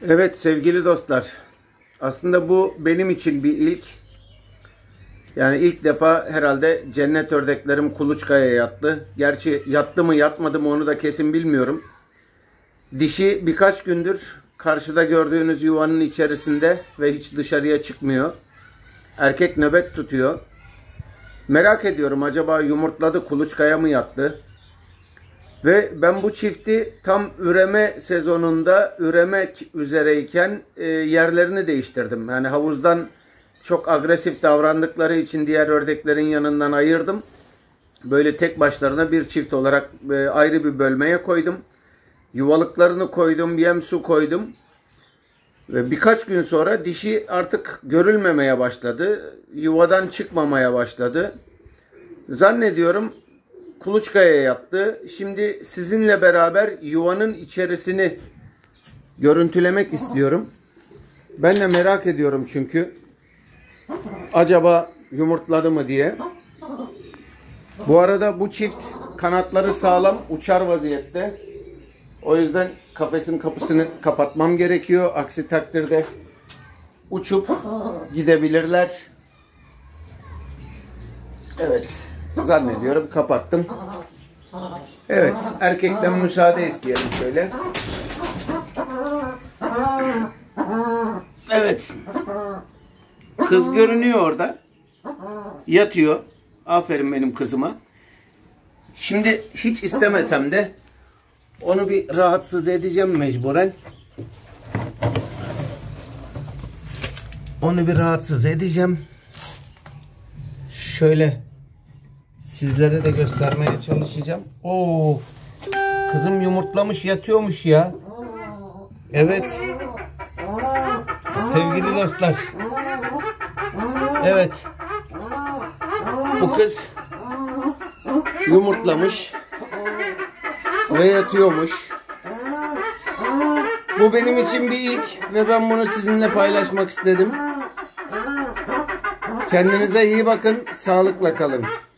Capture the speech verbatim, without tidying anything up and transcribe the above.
Evet sevgili dostlar, aslında bu benim için bir ilk. Yani ilk defa herhalde cennet ördeklerim kuluçkaya yattı. Gerçi yattı mı yatmadı mı onu da kesin bilmiyorum. Dişi birkaç gündür karşıda gördüğünüz yuvanın içerisinde ve hiç dışarıya çıkmıyor. Erkek nöbet tutuyor. Merak ediyorum, acaba yumurtladı kuluçkaya mı yattı? Ve ben bu çifti tam üreme sezonunda üremek üzereyken e, yerlerini değiştirdim. Yani havuzdan çok agresif davrandıkları için diğer ördeklerin yanından ayırdım. Böyle tek başlarına bir çift olarak e, ayrı bir bölmeye koydum. Yuvalıklarını koydum, yem su koydum. Ve birkaç gün sonra dişi artık görülmemeye başladı. Yuvadan çıkmamaya başladı. Zannediyorum kuluçkaya yattı. Şimdi sizinle beraber yuvanın içerisini görüntülemek istiyorum. Ben de merak ediyorum çünkü. Acaba yumurtladı mı diye. Bu arada bu çift kanatları sağlam, uçar vaziyette. O yüzden kafesin kapısını kapatmam gerekiyor. Aksi takdirde uçup gidebilirler. Evet, zannediyorum kapattım. Evet, erkekten müsaade isteyelim şöyle. Evet. Kız görünüyor orada. Yatıyor. Aferin benim kızıma. Şimdi hiç istemesem de onu bir rahatsız edeceğim mecburen. Onu bir rahatsız edeceğim. Şöyle sizlere de göstermeye çalışacağım. Oo, kızım yumurtlamış, yatıyormuş ya. Evet. Sevgili dostlar. Evet. Bu kız yumurtlamış ve yatıyormuş. Bu benim için bir ilk ve ben bunu sizinle paylaşmak istedim. Kendinize iyi bakın, sağlıkla kalın.